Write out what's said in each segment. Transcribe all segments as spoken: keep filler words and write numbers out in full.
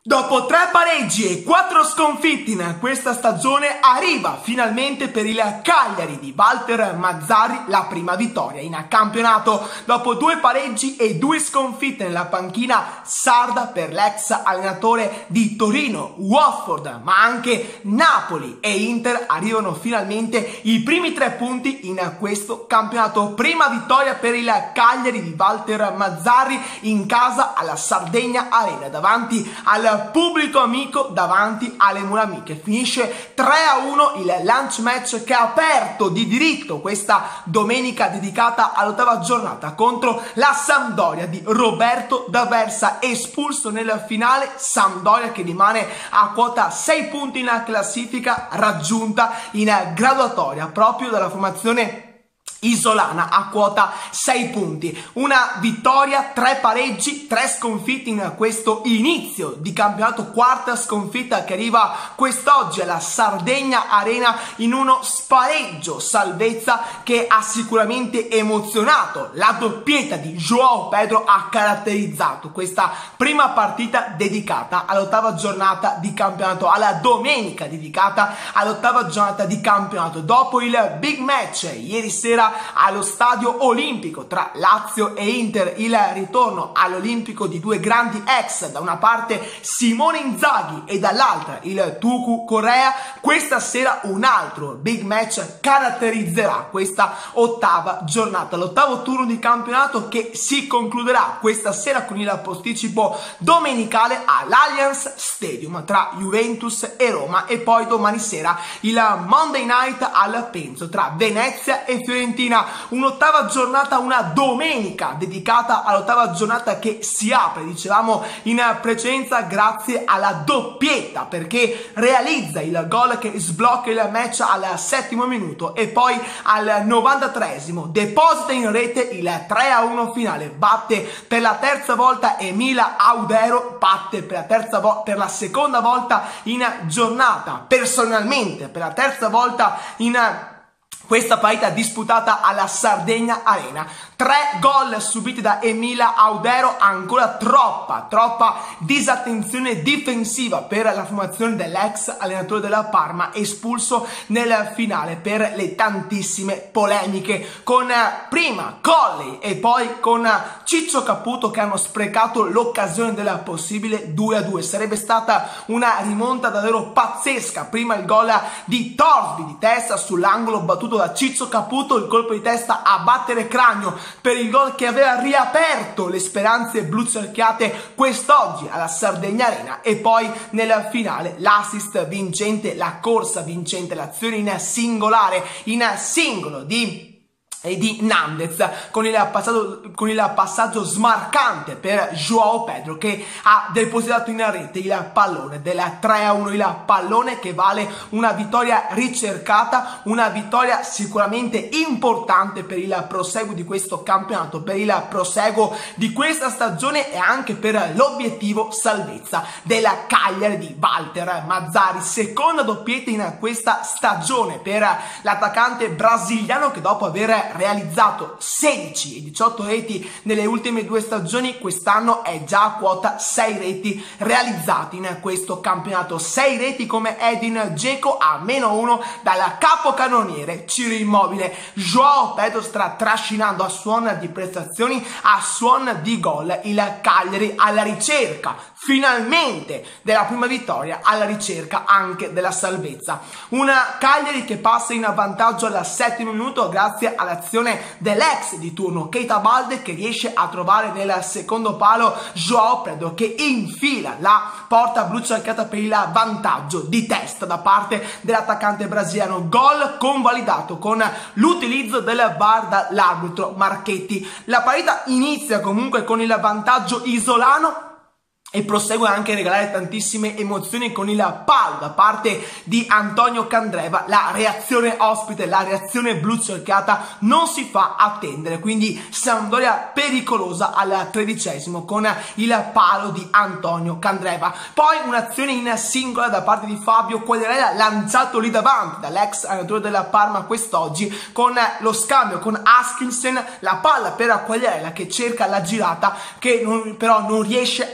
Dopo tre pareggi e quattro sconfitte in questa stagione arriva finalmente per il Cagliari di Walter Mazzarri la prima vittoria in campionato. Dopo due pareggi e due sconfitte nella panchina sarda per l'ex allenatore di Torino, Watford, ma anche Napoli e Inter arrivano finalmente i primi tre punti in questo campionato. Prima vittoria per il Cagliari di Walter Mazzarri in casa alla Sardegna Arena davanti al pubblico amico, davanti alle mura amiche. Finisce tre a uno il lunch match che ha aperto di diritto questa domenica dedicata all'ottava giornata contro la Sampdoria di Roberto D'Aversa, espulso nel finale. Sampdoria che rimane a quota sei punti in classifica, raggiunta in graduatoria proprio dalla formazione isolana a quota sei punti. Una vittoria, tre pareggi, tre sconfitte in questo inizio di campionato, quarta sconfitta che arriva quest'oggi alla Sardegna Arena in uno spareggio salvezza che ha sicuramente emozionato. La doppietta di João Pedro ha caratterizzato questa prima partita dedicata all'ottava giornata di campionato, alla domenica dedicata all'ottava giornata di campionato. Dopo il big match ieri sera allo stadio olimpico tra Lazio e Inter, il ritorno all'olimpico di due grandi ex, da una parte Simone Inzaghi e dall'altra il Tucu Correa, questa sera un altro big match caratterizzerà questa ottava giornata, l'ottavo turno di campionato che si concluderà questa sera con il posticipo domenicale all'Allianz Stadium tra Juventus e Roma, e poi domani sera il Monday Night al Penzo tra Venezia e Fiorentina. Un'ottava giornata, una domenica dedicata all'ottava giornata che si apre, dicevamo in precedenza, grazie alla doppietta, perché realizza il gol che sblocca il match al settimo minuto e poi al novantatreesimo deposita in rete il tre a uno finale, batte per la terza volta Emila Audero, batte per la terza volta, per la seconda volta in giornata, personalmente per la terza volta in questa partita disputata alla Sardegna Arena. Tre gol subiti da Emila Audero, ancora troppa, troppa disattenzione difensiva per la formazione dell'ex allenatore della Parma, espulso nel finale per le tantissime polemiche con prima Colley e poi con Ciccio Caputo, che hanno sprecato l'occasione del possibile due a due. Sarebbe stata una rimonta davvero pazzesca. Prima il gol di Torsby di testa sull'angolo battuto da Ciccio Caputo, il colpo di testa a battere cranio per il gol che aveva riaperto le speranze blucerchiate quest'oggi alla Sardegna Arena, e poi nel finale l'assist vincente, la corsa vincente, l'azione in singolare, in singolo di e di Nandez con il, passaggio, con il passaggio smarcante per João Pedro, che ha depositato in rete il pallone del tre a uno, il pallone che vale una vittoria ricercata, una vittoria sicuramente importante per il proseguo di questo campionato, per il proseguo di questa stagione e anche per l'obiettivo salvezza della Cagliari di Walter Mazzarri. Seconda doppietta in questa stagione per l'attaccante brasiliano, che dopo aver realizzato sedici e diciotto reti nelle ultime due stagioni, quest'anno è già a quota sei reti realizzati in questo campionato. sei reti come Edin Dzeko, a meno uno dal capocannoniere Ciro Immobile. João Pedro sta trascinando a suon di prestazioni, a suon di gol, il Cagliari alla ricerca finalmente della prima vittoria, alla ricerca anche della salvezza. Una Cagliari che passa in vantaggio al settimo minuto grazie all'azione dell'ex di turno Keita Balde, che riesce a trovare nel secondo palo João Pedro, che infila la porta blu cercata per il vantaggio di testa da parte dell'attaccante brasiliano. Gol convalidato con l'utilizzo del V A R dall'arbitro Marchetti. La partita inizia comunque con il vantaggio isolano e prosegue anche a regalare tantissime emozioni con il palo da parte di Antonio Candreva. La reazione ospite, la reazione blu cerchiata non si fa attendere, quindi Sampdoria pericolosa al tredicesimo con il palo di Antonio Candreva. Poi un'azione in singola da parte di Fabio Quagliarella, lanciato lì davanti dall'ex allenatore della Parma quest'oggi, con lo scambio con Askinsen, la palla per Quagliarella che cerca la girata, che non, però non riesce a trovare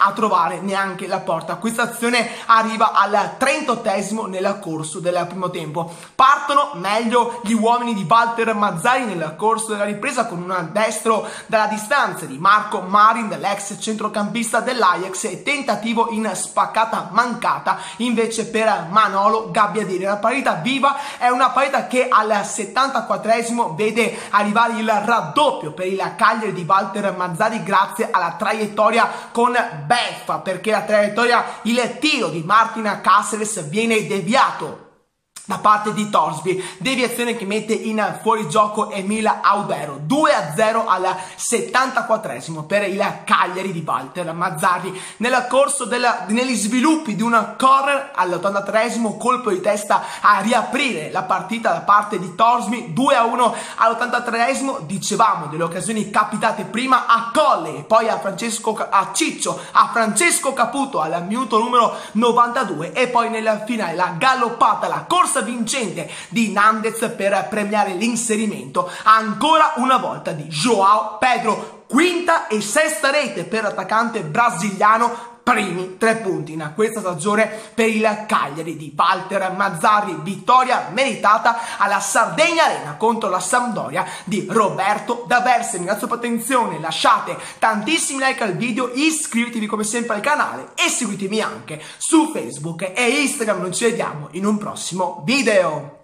trovare neanche la porta. Questa azione arriva al trentottesimo nel corso del primo tempo. Partono meglio gli uomini di Walter Mazzarri nel corso della ripresa con un destro dalla distanza di Marco Marin, dell'ex centrocampista dell'Ajax, e tentativo in spaccata mancata invece per Manolo Gabbiadini. La partita viva è una partita che al settantaquattresimo vede arrivare il raddoppio per il Cagliari di Walter Mazzarri grazie alla traiettoria con beffa, perché la traiettoria, il tiro di Martin Caceres viene deviato da parte di Torsby, deviazione che mette in fuorigioco Emil Audero. Due a zero al settantaquattresimo per il Cagliari di Walter Mazzarri. Nel corso della, negli sviluppi di un corner all'ottantatreesimo, colpo di testa a riaprire la partita da parte di Torsby. Due a uno all'ottantatreesimo. Dicevamo delle occasioni capitate prima a Colle e poi a Francesco a Ciccio, a Francesco Caputo al minuto numero novantadue, e poi nel finale la galoppata, la corsa vincente di Nandez per premiare l'inserimento ancora una volta di João Pedro. Quinta e sesta rete per l'attaccante brasiliano, primi tre punti in questa stagione per il Cagliari di Walter Mazzarri. Vittoria meritata alla Sardegna Arena contro la Sampdoria di Roberto D'Aversa. Ringrazio per l'attenzione, lasciate tantissimi like al video, iscrivetevi come sempre al canale e seguitemi anche su Facebook e Instagram. Noi ci vediamo in un prossimo video.